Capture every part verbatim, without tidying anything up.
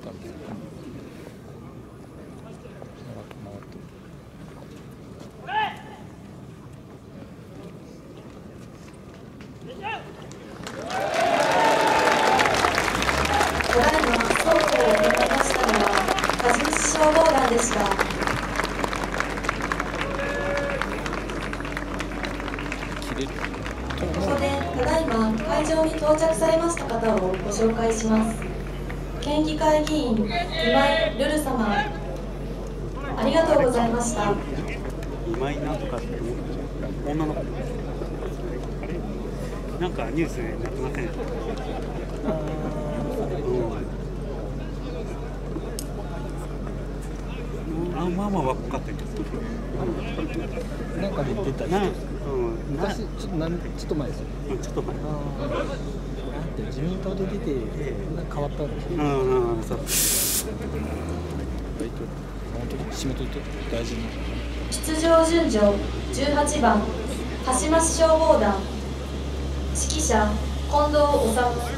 かるけど。 ただいま倉庫を行いましたのは多治見市消防団でした。ここでただいま会場に到着されました方をご紹介します。県議会議員今井瑠瑠様、ありがとうございました。 今井なんとかって女の子なんかニュースでなってません？あ、まあまあ分かってる。 なんかで言ってた人。昔ちょっとなんちょっと前ですよ。 ちょっと前。 なんて自民党で出てなんか変わったんでしょ。 うんうんそう。 本当に締めといて大事に。 出場順序じゅうはちばん鹿島市消防団、指揮者近藤治。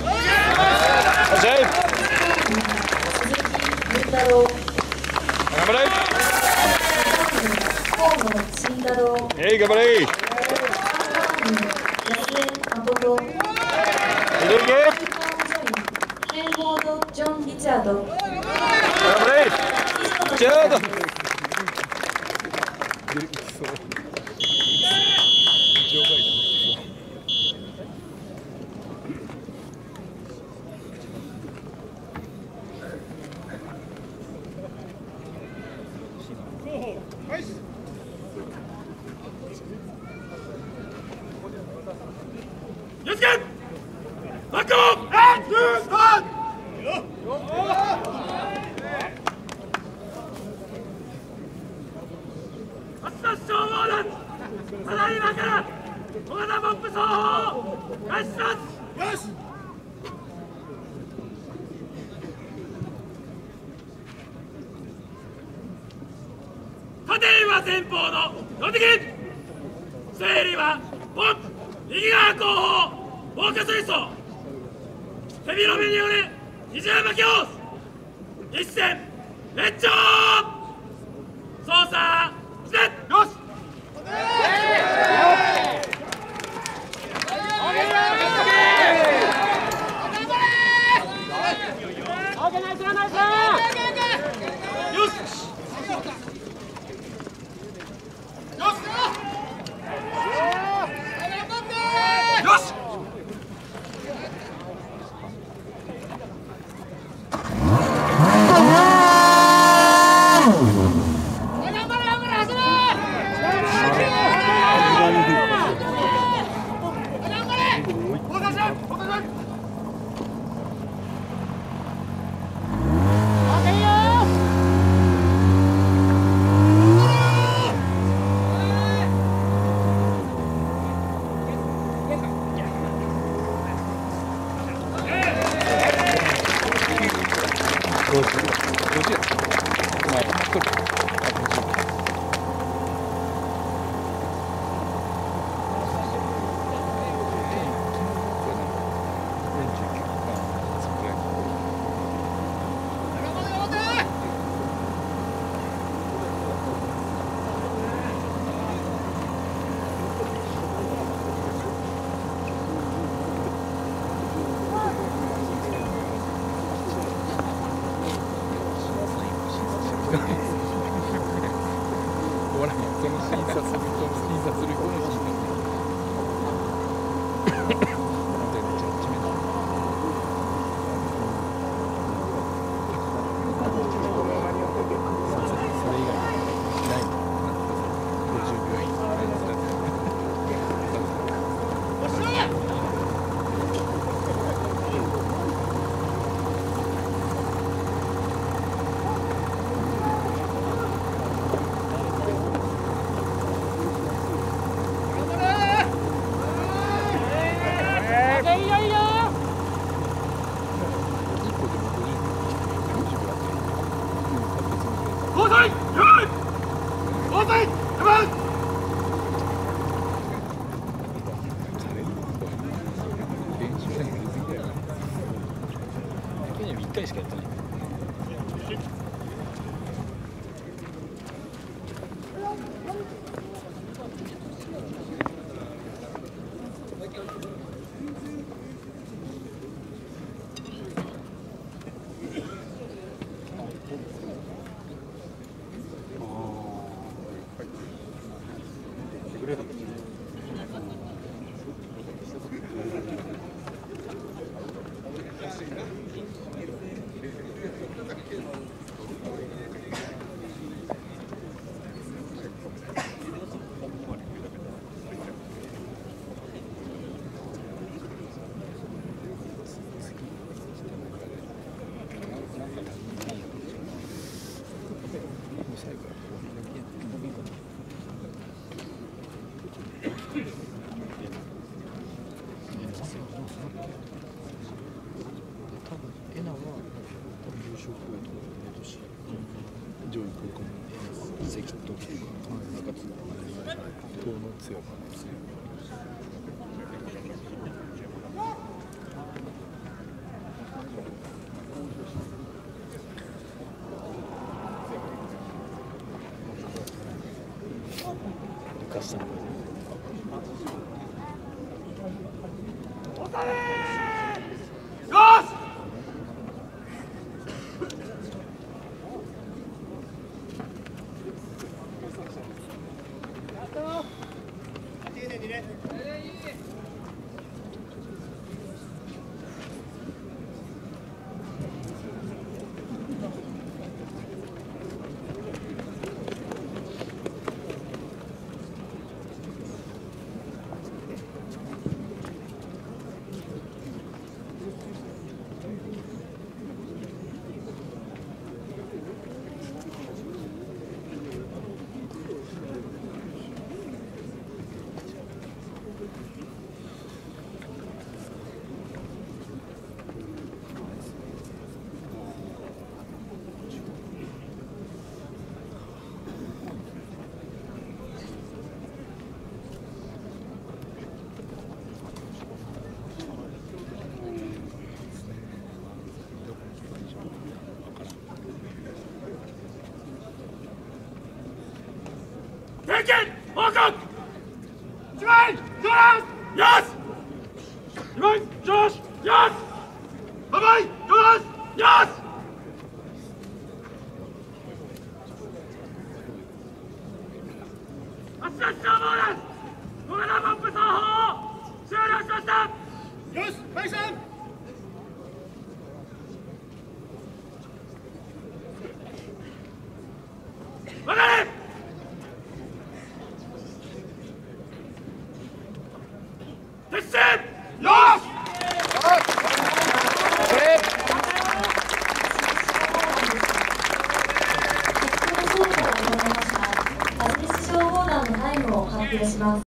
鈴木文太郎。 頑張れ。 河野慎太郎。 えい頑張れ。 安江誠。ヘンボードジョン・リチャード。 頑張れ。リチャード。 よしけバックオン鹿島市消防団、ただいまから小型ポンプ奏法を開始します。よし縦は前方の標的、整理はポンプ右側後方防火水槽、手広めによる二重巻きホース、一線列長操作してよしいっかいしかやってない。 食とかし上位効果も赤ととか中津の糖の強さですね。生かしたの点検報告一枚上段よし二枚上司よし三枚上段よし発射消防です小型ポンプ走法終了しましたよし配線分かれ撤収よしこれ消防団のタイムを発表します。